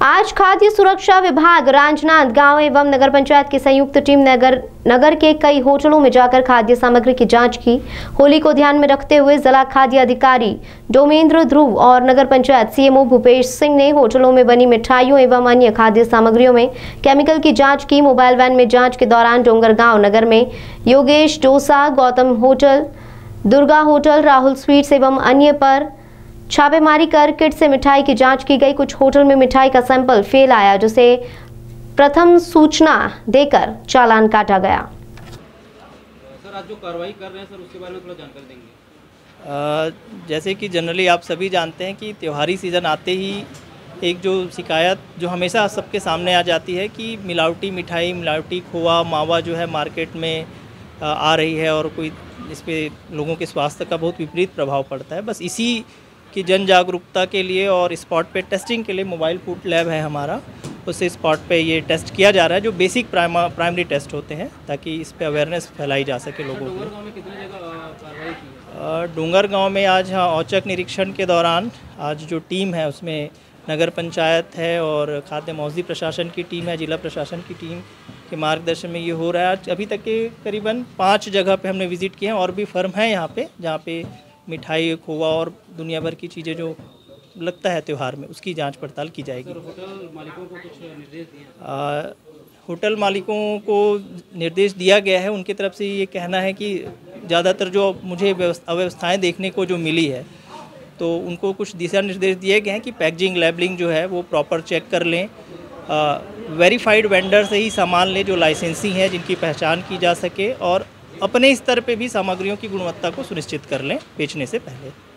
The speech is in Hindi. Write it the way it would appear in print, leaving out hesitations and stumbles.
आज खाद्य सुरक्षा विभाग राजनांद गांव एवं नगर पंचायत की संयुक्त टीम नगर के कई होटलों में जाकर खाद्य सामग्री की जांच की। होली को ध्यान में रखते हुए जिला खाद्य अधिकारी डोमेंद्र ध्रुव और नगर पंचायत सीएमओ भूपेश सिंह ने होटलों में बनी मिठाइयों एवं अन्य खाद्य सामग्रियों में केमिकल की जांच की। मोबाइल वैन में जांच के दौरान डोंगरगांव नगर में Yogesh Dosa, Gautam hotel, Durga hotel, Rahul sweets एवं अन्य पर छापेमारी कर किट से मिठाई की जांच की गई। कुछ होटल में मिठाई का सैंपल फेल आया, जिसे प्रथम सूचना देकर चालान काटा गया। सर, आज जो कार्रवाई कर रहे हैं सर, उसके बारे में थोड़ा जानकारी देंगे। जैसे कि जनरली आप सभी जानते हैं कि त्योहारी सीज़न आते ही एक जो शिकायत जो हमेशा सबके सामने आ जाती है कि मिलावटी मिठाई, मिलावटी खोआ, मावा जो है मार्केट में आ रही है और कोई इस पर लोगों के स्वास्थ्य का बहुत विपरीत प्रभाव पड़ता है। बस इसी की जन जागरूकता के लिए और स्पॉट पे टेस्टिंग के लिए मोबाइल फूड लैब है हमारा, उससे स्पॉट पे ये टेस्ट किया जा रहा है जो बेसिक प्राइमरी टेस्ट होते हैं, ताकि इस पे अवेयरनेस फैलाई जा सके लोगों को। डोंगरगांव में कितनी जगह कार्रवाई की? डोंगरगांव में आज औचक निरीक्षण के दौरान आज जो टीम है उसमें नगर पंचायत है और खाद्य मौसमी प्रशासन की टीम है, जिला प्रशासन की टीम के मार्गदर्शन में ये हो रहा है। आज अभी तक के करीबन 5 जगह पे हमने विज़िट किए हैं और भी फर्म है यहाँ पे जहाँ पे मिठाई, खोआ और दुनिया भर की चीज़ें जो लगता है त्यौहार में, उसकी जांच पड़ताल की जाएगी। सर, होटल मालिकों को कुछ निर्देश दिए? होटल मालिकों को निर्देश दिया गया है, उनकी तरफ से ये कहना है कि ज़्यादातर जो मुझे अव्यवस्थाएँ देखने को जो मिली है तो उनको कुछ दिशा निर्देश दिए गए हैं कि पैकेजिंग, लेबलिंग जो है वो प्रॉपर चेक कर लें, वेरीफाइड वेंडर से ही सामान लें जो लाइसेंसी हैं, जिनकी पहचान की जा सके, और अपने स्तर पे भी सामग्रियों की गुणवत्ता को सुनिश्चित कर लें बेचने से पहले।